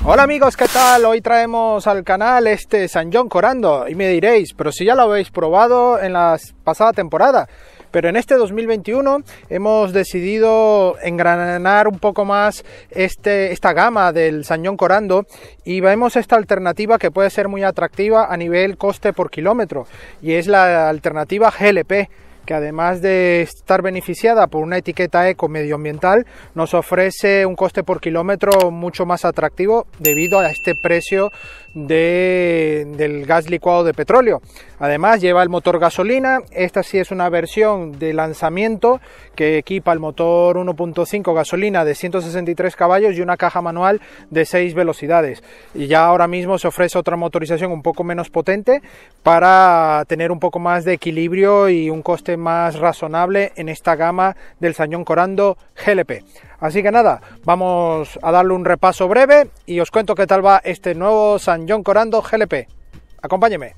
Hola amigos, ¿qué tal? Hoy traemos al canal este San John Corando y me diréis, pero si ya lo habéis probado en la pasada temporada. Pero en este 2021 hemos decidido engranar un poco más esta gama del San John Corando y vemos esta alternativa que puede ser muy atractiva a nivel coste por kilómetro, y es la alternativa GLP, que además de estar beneficiada por una etiqueta eco medioambiental, nos ofrece un coste por kilómetro mucho más atractivo debido a este precio del gas licuado de petróleo. Además lleva el motor gasolina. Esta sí es una versión de lanzamiento que equipa el motor 1.5 gasolina de 163 caballos y una caja manual de 6 velocidades. Y ya ahora mismo se ofrece otra motorización un poco menos potente para tener un poco más de equilibrio y un coste más razonable en esta gama del San John Corando GLP. Así que nada, vamos a darle un repaso breve y os cuento qué tal va este nuevo San John Corando GLP. Acompáñeme.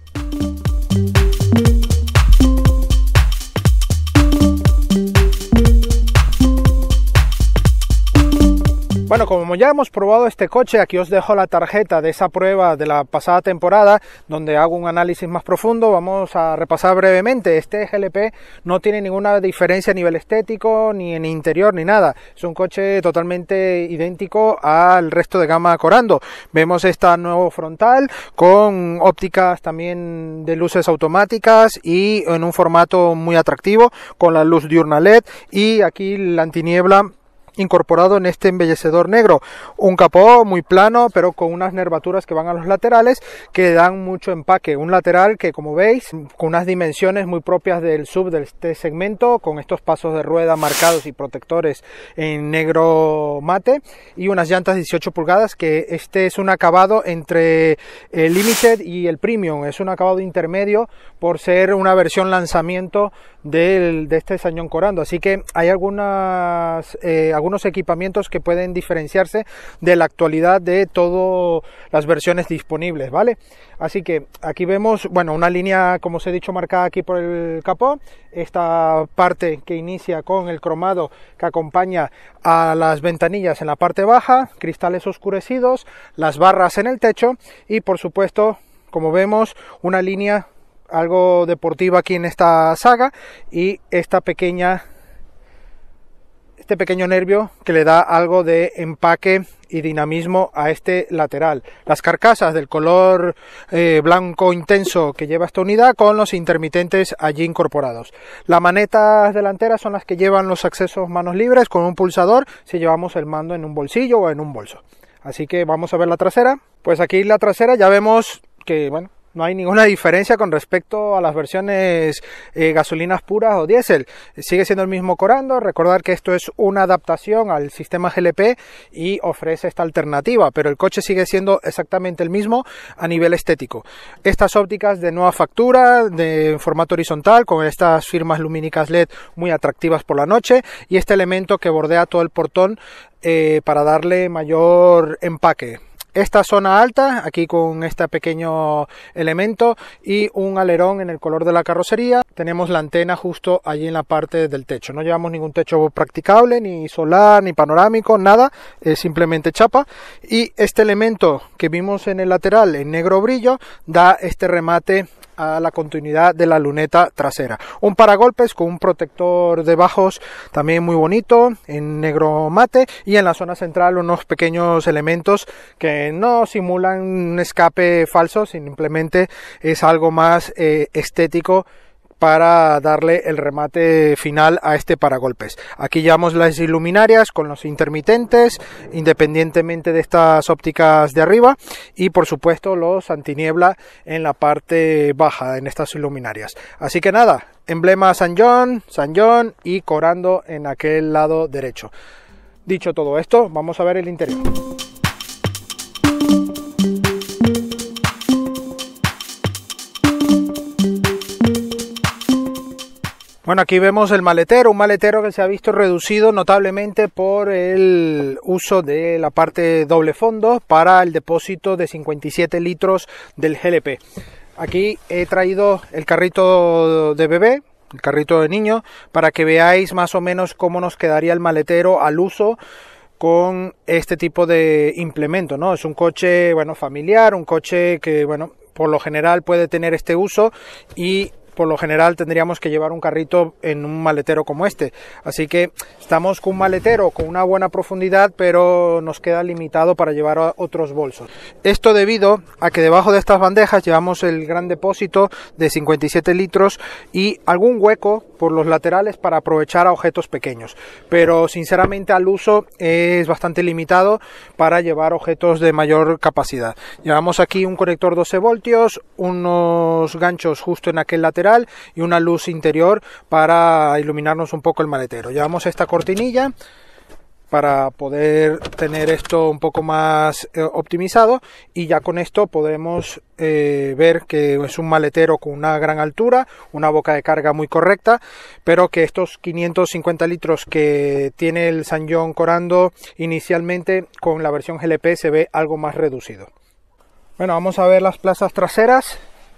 Bueno, como ya hemos probado este coche, aquí os dejo la tarjeta de esa prueba de la pasada temporada donde hago un análisis más profundo. Vamos a repasar brevemente. Este GLP no tiene ninguna diferencia a nivel estético, ni en interior, ni nada. Es un coche totalmente idéntico al resto de gama Corando. Vemos esta nuevo frontal con ópticas también de luces automáticas y en un formato muy atractivo con la luz diurna LED, y aquí la antiniebla incorporado en este embellecedor negro. Un capó muy plano pero con unas nervaturas que van a los laterales que dan mucho empaque. Un lateral que, como veis, con unas dimensiones muy propias del SUV de este segmento, con estos pasos de rueda marcados y protectores en negro mate, y unas llantas 18 pulgadas que este es un acabado entre el Limited y el Premium. Es un acabado intermedio por ser una versión lanzamiento de este San John Corando, así que hay algunos equipamientos que pueden diferenciarse de la actualidad de todas las versiones disponibles, ¿vale? Así que aquí vemos, bueno, una línea, como os he dicho, marcada aquí por el capó, esta parte que inicia con el cromado que acompaña a las ventanillas en la parte baja, cristales oscurecidos, las barras en el techo y, por supuesto, como vemos, una línea algo deportiva aquí en esta saga y este pequeño nervio que le da algo de empaque y dinamismo a este lateral. Las carcasas del color blanco intenso que lleva esta unidad con los intermitentes allí incorporados. Las manetas delanteras son las que llevan los accesos manos libres con un pulsador si llevamos el mando en un bolsillo o en un bolso. Así que vamos a ver la trasera. Pues aquí la trasera ya vemos que, bueno, no hay ninguna diferencia con respecto a las versiones gasolinas puras o diésel. Sigue siendo el mismo Corando. Recordar que esto es una adaptación al sistema GLP y ofrece esta alternativa, pero el coche sigue siendo exactamente el mismo a nivel estético. Estas ópticas de nueva factura, de formato horizontal, con estas firmas lumínicas LED muy atractivas por la noche, y este elemento que bordea todo el portón para darle mayor empaque. Esta zona alta, aquí con este pequeño elemento y un alerón en el color de la carrocería. Tenemos la antena justo allí en la parte del techo. No llevamos ningún techo practicable, ni solar, ni panorámico, nada. Es simplemente chapa. Y este elemento que vimos en el lateral en negro brillo da este remate a la continuidad de la luneta trasera. Un paragolpes con un protector de bajos también muy bonito en negro mate, y en la zona central unos pequeños elementos que no simulan un escape falso, simplemente es algo más estético para darle el remate final a este paragolpes. Aquí llevamos las iluminarias con los intermitentes, independientemente de estas ópticas de arriba, y por supuesto los antiniebla en la parte baja en estas iluminarias. Así que nada, emblema San John y Corando en aquel lado derecho. Dicho todo esto, vamos a ver el interior. Bueno, aquí vemos el maletero, un maletero que se ha visto reducido notablemente por el uso de la parte doble fondo para el depósito de 57 litros del GLP. Aquí he traído el carrito de bebé, el carrito de niño, para que veáis más o menos cómo nos quedaría el maletero al uso con este tipo de implemento, ¿no? Es un coche, bueno, familiar, un coche que, bueno, por lo general puede tener este uso y por lo general tendríamos que llevar un carrito en un maletero como este, así que estamos con un maletero con una buena profundidad, pero nos queda limitado para llevar otros bolsos. Esto debido a que debajo de estas bandejas llevamos el gran depósito de 57 litros y algún hueco por los laterales para aprovechar a objetos pequeños, pero sinceramente al uso es bastante limitado para llevar objetos de mayor capacidad. Llevamos aquí un conector 12 voltios, unos ganchos justo en aquel lateral y una luz interior para iluminarnos un poco el maletero. Llevamos esta cortinilla para poder tener esto un poco más optimizado, y ya con esto podemos ver que es un maletero con una gran altura, una boca de carga muy correcta, pero que estos 550 litros que tiene el SsangYong Corando inicialmente con la versión GLP se ve algo más reducido. Bueno, vamos a ver las plazas traseras.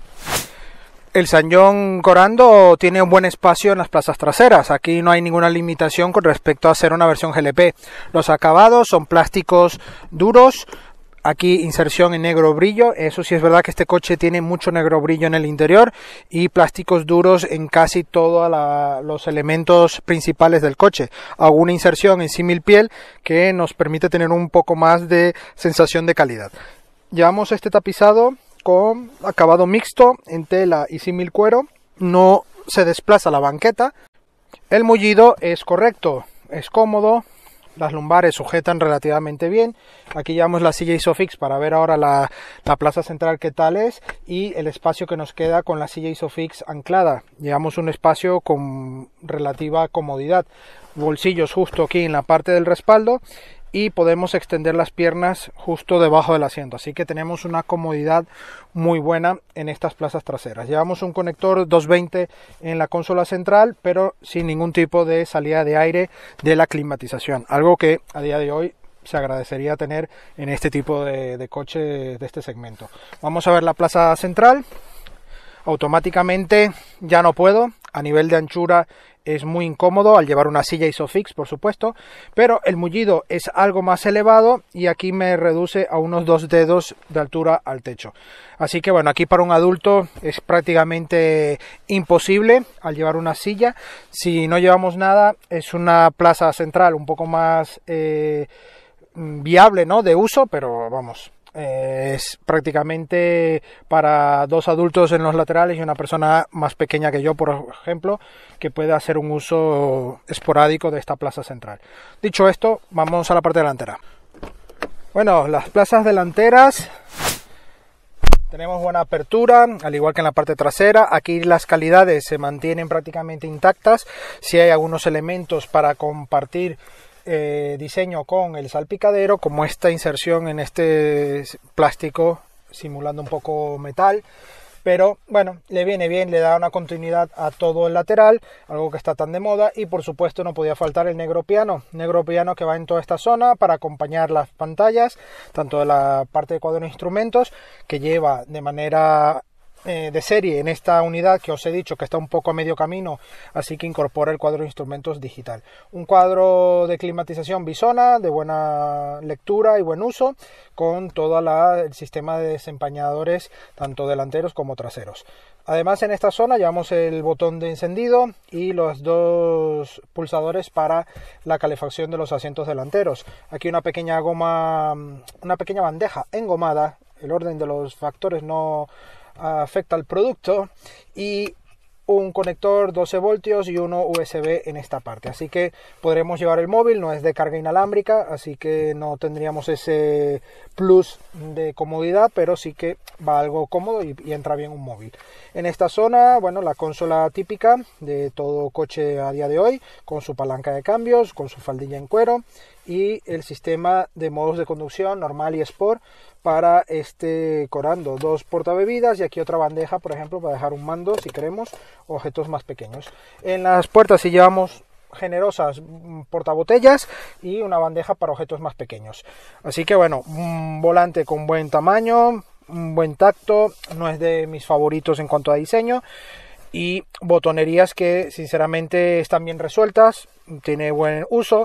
El SsangYong Corando tiene un buen espacio en las plazas traseras. Aquí no hay ninguna limitación con respecto a ser una versión GLP. Los acabados son plásticos duros. Aquí inserción en negro brillo. Eso sí es verdad que este coche tiene mucho negro brillo en el interior y plásticos duros en casi todos los elementos principales del coche. Alguna inserción en símil piel que nos permite tener un poco más de sensación de calidad. Llevamos este tapizado con acabado mixto en tela y símil cuero. No se desplaza la banqueta. El mullido es correcto, es cómodo. Las lumbares sujetan relativamente bien. Aquí llevamos la silla Isofix para ver ahora la plaza central qué tal es, y el espacio que nos queda con la silla Isofix anclada. Llevamos un espacio con relativa comodidad. Bolsillos justo aquí en la parte del respaldo, y podemos extender las piernas justo debajo del asiento, así que tenemos una comodidad muy buena en estas plazas traseras. Llevamos un conector 220 en la consola central, pero sin ningún tipo de salida de aire de la climatización, algo que a día de hoy se agradecería tener en este tipo de coche de este segmento. Vamos a ver la plaza central. Automáticamente ya no puedo, a nivel de anchura es muy incómodo al llevar una silla Isofix, por supuesto, pero el mullido es algo más elevado y aquí me reduce a unos 2 dedos de altura al techo. Así que bueno, aquí para un adulto es prácticamente imposible al llevar una silla. Si no llevamos nada, es una plaza central un poco más viable, ¿no?, de uso, pero vamos, es prácticamente para 2 adultos en los laterales y una persona más pequeña que yo, por ejemplo, que puede hacer un uso esporádico de esta plaza central. Dicho esto, vamos a la parte delantera. Bueno, las plazas delanteras, tenemos buena apertura, al igual que en la parte trasera. Aquí las calidades se mantienen prácticamente intactas. Si hay algunos elementos para compartir diseño con el salpicadero, como esta inserción en este plástico simulando un poco metal, pero bueno, le viene bien, le da una continuidad a todo el lateral, algo que está tan de moda. Y por supuesto no podía faltar el negro piano que va en toda esta zona para acompañar las pantallas, tanto de la parte de cuadro de instrumentos, que lleva de manera de serie en esta unidad que os he dicho que está un poco a medio camino, así que incorpora el cuadro de instrumentos digital. Un cuadro de climatización Bisona de buena lectura y buen uso, con todo el sistema de desempañadores tanto delanteros como traseros. Además, en esta zona llevamos el botón de encendido y los 2 pulsadores para la calefacción de los asientos delanteros. Aquí una pequeña bandeja engomada. El orden de los factores no afecta al producto, y un conector 12 voltios y uno USB en esta parte, así que podremos llevar el móvil. No es de carga inalámbrica, así que no tendríamos ese plus de comodidad, pero sí que va algo cómodo y entra bien un móvil. En esta zona, bueno, la consola típica de todo coche a día de hoy, con su palanca de cambios, con su faldilla en cuero, y el sistema de modos de conducción normal y Sport para este Corando. 2 portabebidas y aquí otra bandeja, por ejemplo, para dejar un mando si queremos objetos más pequeños. En las puertas sí llevamos generosas portabotellas y una bandeja para objetos más pequeños. Así que bueno, un volante con buen tamaño, un buen tacto, no es de mis favoritos en cuanto a diseño, y botonerías que sinceramente están bien resueltas, tiene buen uso.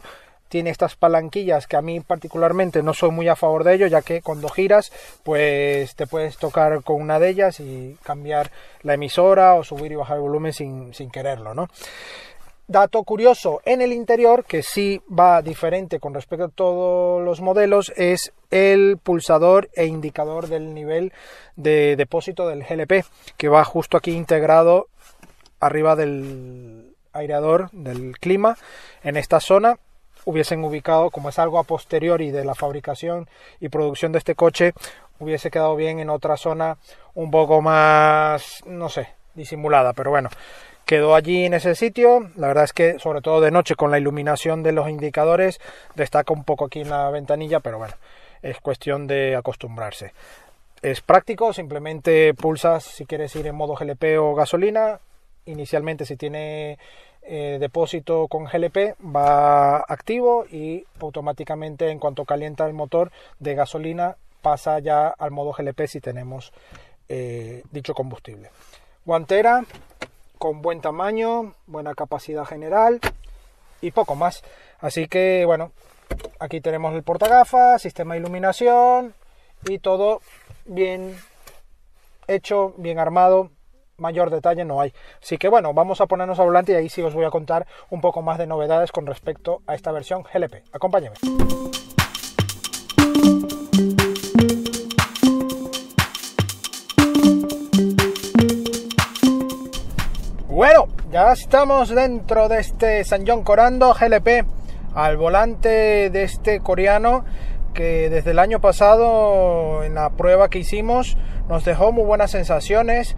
tiene estas palanquillas que a mí particularmente no soy muy a favor de ello, ya que cuando giras pues te puedes tocar con una de ellas y cambiar la emisora o subir y bajar el volumen sin quererlo, ¿no? Dato curioso, en el interior, que sí va diferente con respecto a todos los modelos, es el pulsador e indicador del nivel de depósito del GLP, que va justo aquí integrado arriba del aireador del clima. En esta zona hubiesen ubicado, como es algo a posteriori de la fabricación y producción de este coche, hubiese quedado bien en otra zona un poco más, no sé, disimulada, pero bueno. Quedó allí en ese sitio. La verdad es que sobre todo de noche con la iluminación de los indicadores destaca un poco aquí en la ventanilla, pero bueno, es cuestión de acostumbrarse. Es práctico, simplemente pulsas si quieres ir en modo GLP o gasolina. Inicialmente si tiene depósito con GLP va activo y automáticamente en cuanto calienta el motor de gasolina pasa ya al modo GLP si tenemos dicho combustible. Guantera con buen tamaño, buena capacidad general y poco más. Así que bueno, aquí tenemos el portagafas, sistema de iluminación y todo bien hecho, bien armado. Mayor detalle no hay. Así que bueno, vamos a ponernos al volante y ahí sí os voy a contar un poco más de novedades con respecto a esta versión GLP. Acompáñenme. Bueno, ya estamos dentro de este Ssanyon Corando GLP, al volante de este coreano que desde el año pasado en la prueba que hicimos nos dejó muy buenas sensaciones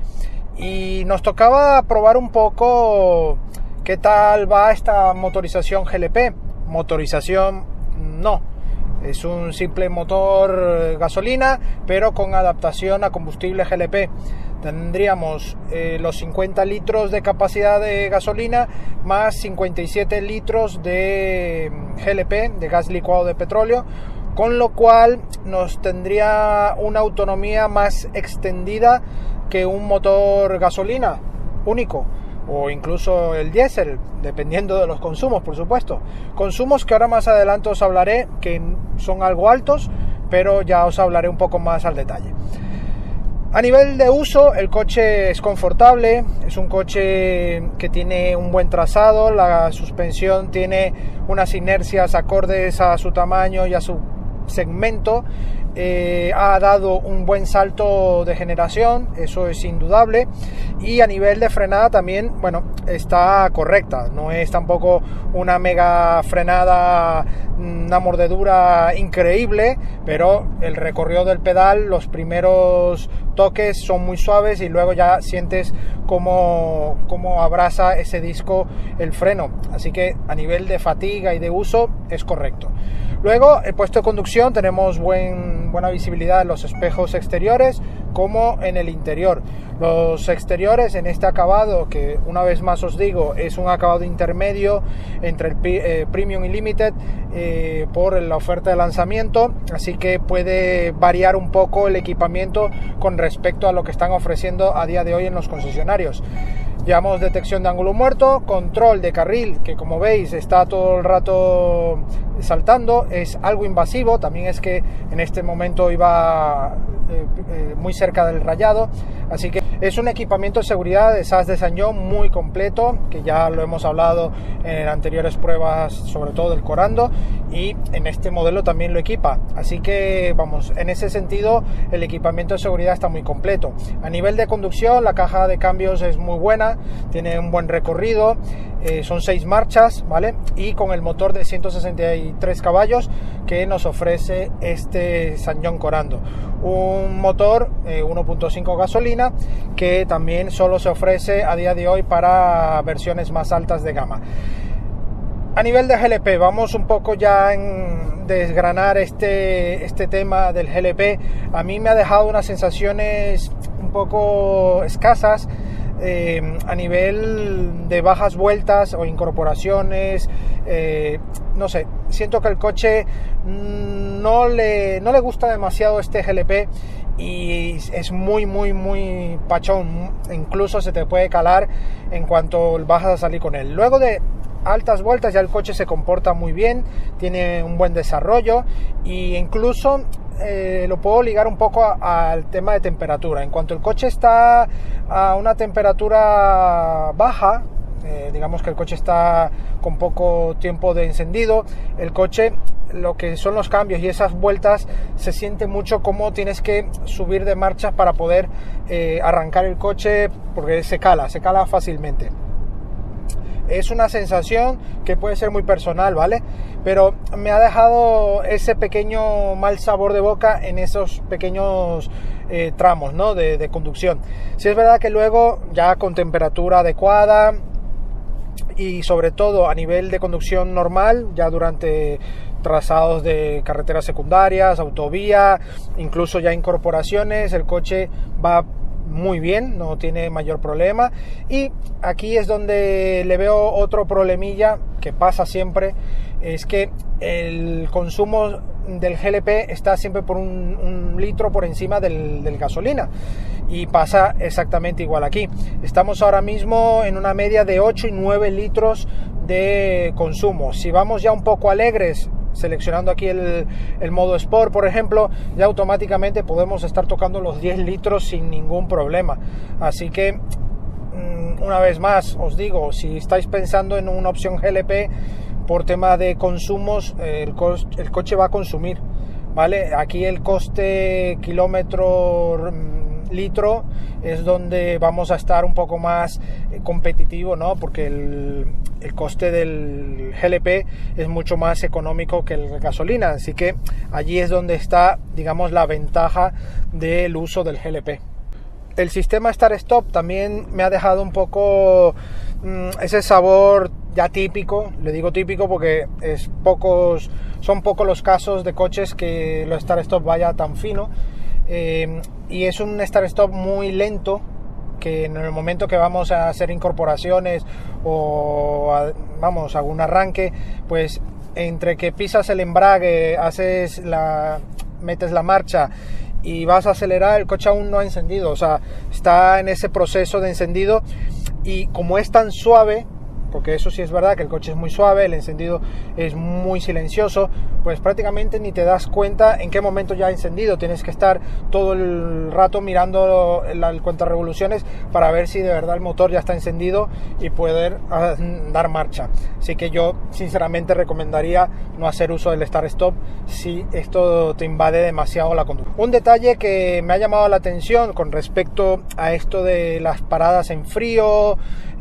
y nos tocaba probar un poco qué tal va esta motorización GLP. Motorización no, es un simple motor gasolina pero con adaptación a combustible GLP. Tendríamos los 50 litros de capacidad de gasolina más 57 litros de GLP, de gas licuado de petróleo, con lo cual nos tendría una autonomía más extendida que un motor gasolina único o incluso el diésel, dependiendo de los consumos, por supuesto. Consumos que ahora más adelante os hablaré, que son algo altos, pero ya os hablaré un poco más al detalle. A nivel de uso, el coche es confortable, es un coche que tiene un buen trazado, la suspensión tiene unas inercias acordes a su tamaño y a su segmento, ha dado un buen salto de generación, eso es indudable, y a nivel de frenada también, bueno, está correcta, no es tampoco una mega frenada, una mordedura increíble, pero el recorrido del pedal, los primeros toques son muy suaves y luego ya sientes cómo abraza ese disco el freno, así que a nivel de fatiga y de uso es correcto. Luego, el puesto de conducción, tenemos buena visibilidad en los espejos exteriores como en el interior. Los exteriores en este acabado, que una vez más os digo, es un acabado intermedio entre el Premium y Limited por la oferta de lanzamiento, así que puede variar un poco el equipamiento con respecto a lo que están ofreciendo a día de hoy en los concesionarios. Llevamos detección de ángulo muerto, control de carril, que como veis está todo el rato saltando, es algo invasivo, también es que en este momento iba muy cerca del rayado, así que es un equipamiento de seguridad de SAS de Ssanyon muy completo, que ya lo hemos hablado en anteriores pruebas, sobre todo del Corando, y en este modelo también lo equipa, así que vamos, en ese sentido el equipamiento de seguridad está muy completo. A nivel de conducción, la caja de cambios es muy buena, tiene un buen recorrido, son 6 marchas, ¿vale? Y con el motor de 163 caballos que nos ofrece este Ssanyon Corando, un motor 1.5 gasolina que también solo se ofrece a día de hoy para versiones más altas de gama. A nivel de GLP, vamos un poco ya en desgranar este tema del GLP. A mí me ha dejado unas sensaciones un poco escasas a nivel de bajas vueltas o incorporaciones, no sé, siento que el coche no le gusta demasiado este GLP y es muy pachón, incluso se te puede calar en cuanto vas a salir con él. Luego de altas vueltas ya el coche se comporta muy bien, tiene un buen desarrollo e incluso lo puedo ligar un poco al tema de temperatura. En cuanto el coche está a una temperatura baja, digamos que el coche está con poco tiempo de encendido, el coche, lo que son los cambios y esas vueltas, se siente mucho como tienes que subir de marchas para poder arrancar el coche, porque se cala fácilmente. Es una sensación que puede ser muy personal, ¿vale? Pero me ha dejado ese pequeño mal sabor de boca en esos pequeños tramos, ¿no? de conducción. Sí es verdad que luego, ya con temperatura adecuada y sobre todo a nivel de conducción normal, ya durante trazados de carreteras secundarias, autovía, incluso ya incorporaciones, el coche va muy bien, no tiene mayor problema. Y aquí es donde le veo otro problemilla que pasa siempre, es que el consumo del GLP está siempre por un litro por encima del gasolina, y pasa exactamente igual aquí. Estamos ahora mismo en una media de 8 y 9 litros de consumo. Si vamos ya un poco alegres, seleccionando aquí el modo Sport, por ejemplo, ya automáticamente podemos estar tocando los 10 litros sin ningún problema. Así que, una vez más, os digo, si estáis pensando en una opción GLP, por tema de consumos, el coche va a consumir, ¿vale? Aquí el coste kilómetro litro es donde vamos a estar un poco más competitivo, ¿no? Porque el coste del GLP es mucho más económico que el gasolina, así que allí es donde está, digamos, la ventaja del uso del GLP. El sistema Start-Stop también me ha dejado un poco ese sabor ya típico. Le digo típico porque son pocos los casos de coches que el Start-Stop vaya tan fino, y es un Start-Stop muy lento, que en el momento que vamos a hacer incorporaciones o vamos a un arranque, pues entre que pisas el embrague, metes la marcha y vas a acelerar, el coche aún no ha encendido, o sea, está en ese proceso de encendido. Y como es tan suave, porque eso sí es verdad que el coche es muy suave, el encendido es muy silencioso, pues prácticamente ni te das cuenta en qué momento ya ha encendido. Tienes que estar todo el rato mirando el cuentarevoluciones para ver si de verdad el motor ya está encendido y poder dar marcha. Así que yo sinceramente recomendaría no hacer uso del Start-Stop si esto te invade demasiado la conducción. Un detalle que me ha llamado la atención con respecto a esto de las paradas en frío,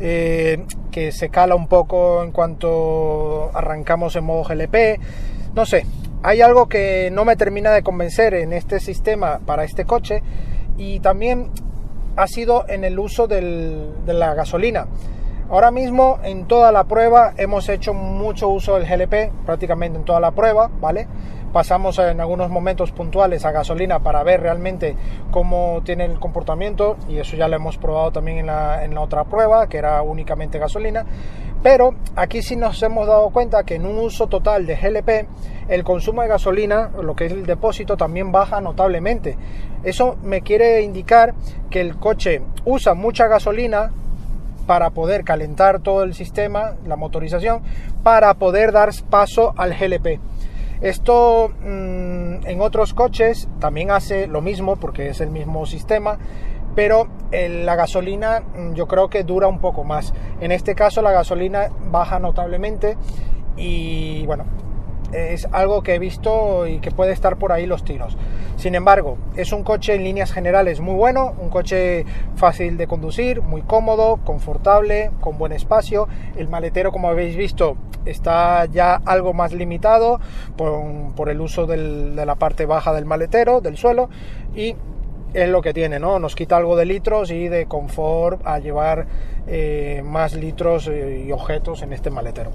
que se cala un poco en cuanto arrancamos en modo GLP, no sé, hay algo que no me termina de convencer en este sistema para este coche, y también ha sido en el uso de la gasolina. Ahora mismo en toda la prueba hemos hecho mucho uso del GLP, prácticamente en toda la prueba, ¿vale? Pasamos en algunos momentos puntuales a gasolina para ver realmente cómo tiene el comportamiento, y eso ya lo hemos probado también en la otra prueba, que era únicamente gasolina. Pero aquí sí nos hemos dado cuenta que en un uso total de GLP, el consumo de gasolina, lo que es el depósito, también baja notablemente. Eso me quiere indicar que el coche usa mucha gasolina para poder calentar todo el sistema, la motorización, para poder dar paso al GLP. Esto en otros coches también hace lo mismo, porque es el mismo sistema, pero la gasolina yo creo que dura un poco más. En este caso la gasolina baja notablemente, y bueno, es algo que he visto y que puede estar por ahí los tiros. Sin embargo, es un coche en líneas generales muy bueno, un coche fácil de conducir, muy cómodo, confortable, con buen espacio. El maletero, como habéis visto, está ya algo más limitado por el uso de la parte baja del maletero, del suelo, y es lo que tiene, ¿no? Nos quita algo de litros y de confort a llevar más litros y objetos en este maletero.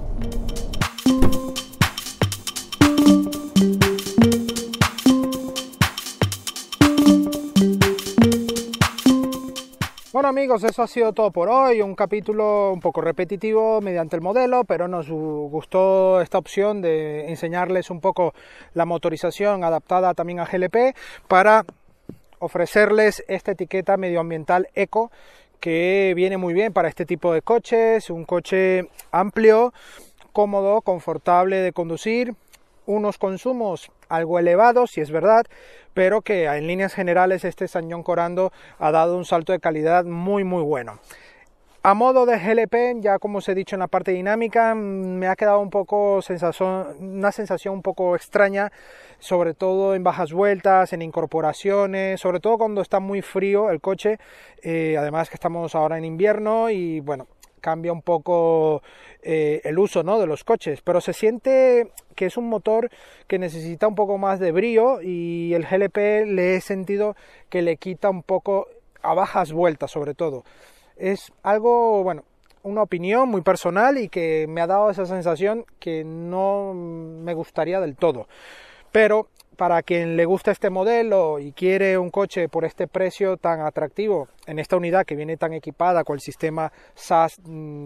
Bueno amigos, eso ha sido todo por hoy, un capítulo un poco repetitivo mediante el modelo, pero nos gustó esta opción de enseñarles un poco la motorización adaptada también a GLP para ofrecerles esta etiqueta medioambiental eco que viene muy bien para este tipo de coches, un coche amplio, cómodo, confortable de conducir, unos consumos algo elevados, si es verdad, pero que en líneas generales este SsangYong Corando ha dado un salto de calidad muy bueno. A modo de GLP, ya como os he dicho en la parte dinámica, me ha quedado un poco una sensación un poco extraña, sobre todo en bajas vueltas, en incorporaciones, sobre todo cuando está muy frío el coche, además que estamos ahora en invierno y bueno, cambia un poco el uso, ¿no?, de los coches, pero se siente que es un motor que necesita un poco más de brío y el GLP le he sentido que le quita un poco a bajas vueltas sobre todo. Es algo, bueno, una opinión muy personal y que me ha dado esa sensación que no me gustaría del todo. Pero para quien le gusta este modelo y quiere un coche por este precio tan atractivo, en esta unidad que viene tan equipada con el sistema SAS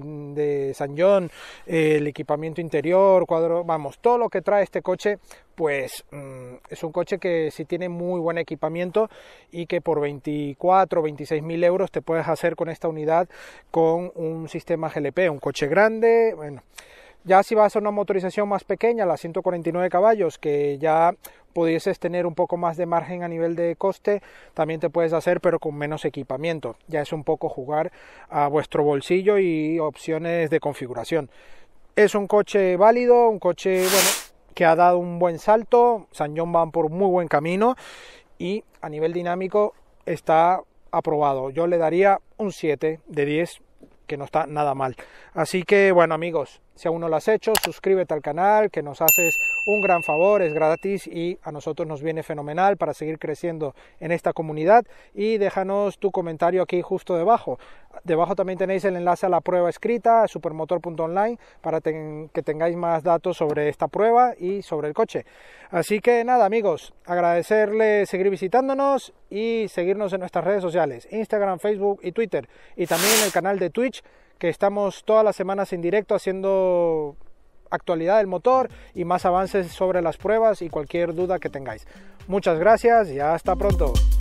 de SsangYong, el equipamiento interior, vamos, todo lo que trae este coche, pues es un coche que sí tiene muy buen equipamiento y que por 24 o 26 mil euros te puedes hacer con esta unidad con un sistema GLP, un coche grande, bueno. Ya si vas a una motorización más pequeña, la 149 caballos, que ya pudieses tener un poco más de margen a nivel de coste, también te puedes hacer, pero con menos equipamiento. Ya es un poco jugar a vuestro bolsillo y opciones de configuración. Es un coche válido, un coche bueno, que ha dado un buen salto, SsangYong va por muy buen camino y a nivel dinámico está aprobado. Yo le daría un 7 de 10, que no está nada mal. Así que bueno, amigos, si aún no lo has hecho, suscríbete al canal, que nos haces un gran favor, es gratis y a nosotros nos viene fenomenal para seguir creciendo en esta comunidad, y déjanos tu comentario aquí justo debajo. Debajo también tenéis el enlace a la prueba escrita, supermotor.online, para que tengáis más datos sobre esta prueba y sobre el coche. Así que nada, amigos, agradecerles seguir visitándonos y seguirnos en nuestras redes sociales, Instagram, Facebook y Twitter, y también en el canal de Twitch, que estamos todas las semanas en directo haciendo actualidad del motor y más avances sobre las pruebas y cualquier duda que tengáis. Muchas gracias y hasta pronto.